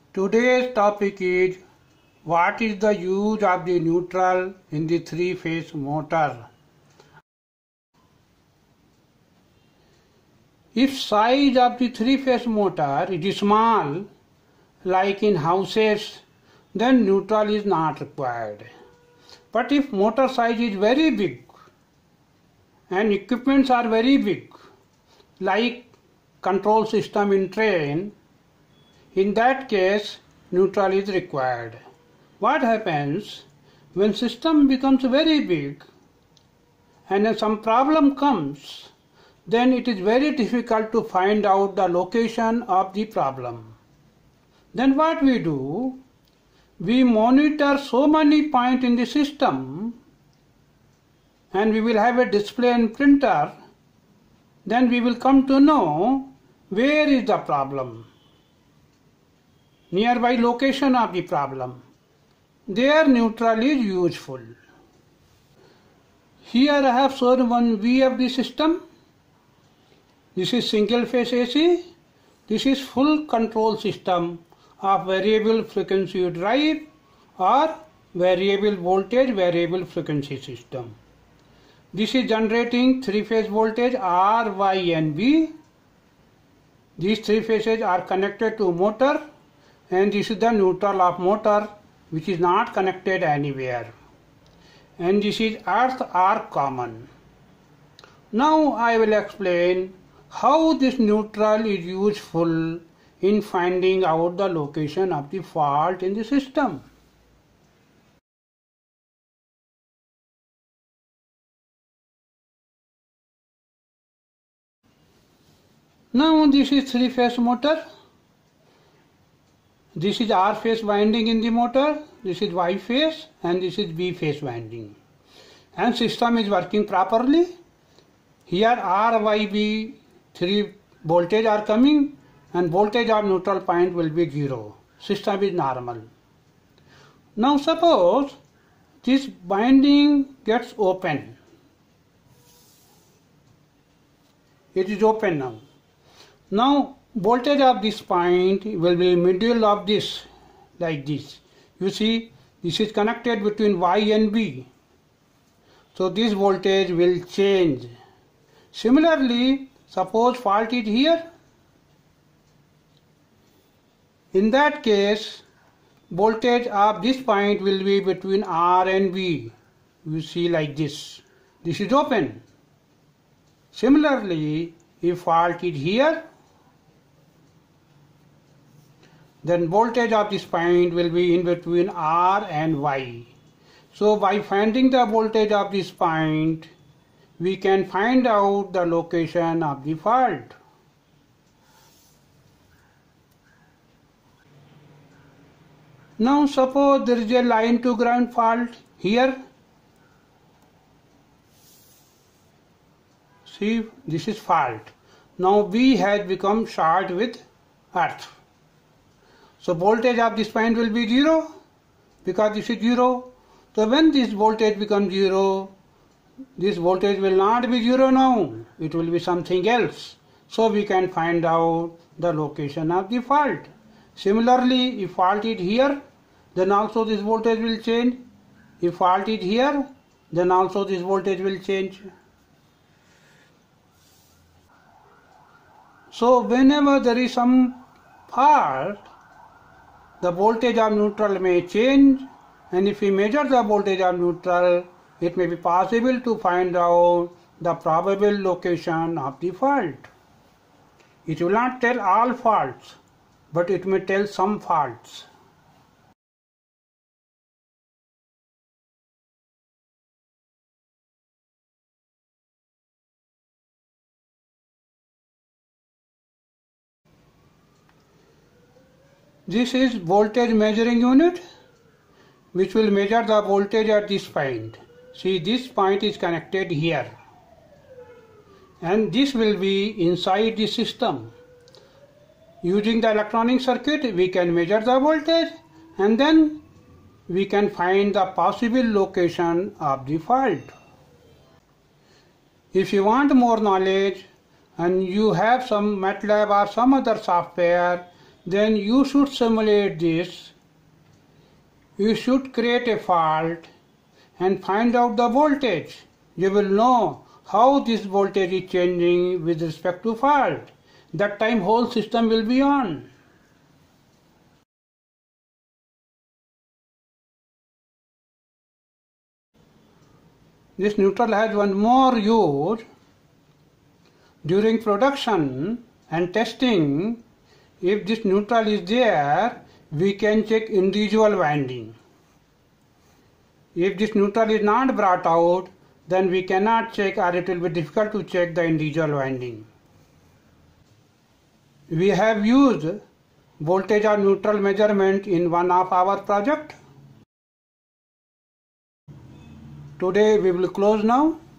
Today's topic is what is the use of the neutral in the three-phase motor. If size of the three-phase motor is small, like in houses, then neutral is not required. But if motor size is very big and equipments are very big, like control system in train, in that case neutral is required. What happens when system becomes very big and then some problem comes, then it is very difficult to find out the location of the problem. Then what we do? We monitor so many points in the system and we will have a display and printer. Then we will come to know where is the problem, nearby location of the problem. There neutral is useful. Here I have shown one VFD system. This is single phase AC. This is full control system of variable frequency drive or variable voltage variable frequency system. This is generating three-phase voltage R, Y and B. These three phases are connected to motor, and this is the neutral of motor, which is not connected anywhere. And this is earth arc common. Now I will explain how this neutral is useful in finding out the location of the fault in the system. Now this is three-phase motor. This is R phase winding in the motor, this is Y phase and this is B phase winding. And system is working properly. Here R, Y, B, three voltage are coming and voltage of neutral point will be 0. System is normal. Now suppose this winding gets open. It is open now. Now voltage of this point will be middle of this, like this. You see, this is connected between Y and B. So this voltage will change. Similarly, suppose fault is here. In that case, voltage of this point will be between R and B. You see, like this. This is open. Similarly, if fault is here, then voltage of this point will be in between R and Y. So by finding the voltage of this point, we can find out the location of the fault. Now suppose there is a line to ground fault here. See, this is fault. Now B has become short with earth. So voltage of this point will be 0 because this is 0. So when this voltage becomes 0, this voltage will not be 0 now. It will be something else. So we can find out the location of the fault. Similarly, if fault is here, then also this voltage will change. If fault is here, then also this voltage will change. So whenever there is some fault, the voltage of neutral may change, and if we measure the voltage of neutral, it may be possible to find out the probable location of the fault. It will not tell all faults, but it may tell some faults. This is voltage measuring unit, which will measure the voltage at this point. See, this point is connected here, and this will be inside the system. Using the electronic circuit, we can measure the voltage and then we can find the possible location of the fault. If you want more knowledge and you have some MATLAB or some other software, then you should simulate this. You should create a fault and find out the voltage. You will know how this voltage is changing with respect to fault. That time whole system will be on. This neutral has one more use. During production and testing, if this neutral is there, we can check individual winding. If this neutral is not brought out, then we cannot check, or it will be difficult to check the individual winding. We have used voltage or neutral measurement in one of our project. Today we will close now.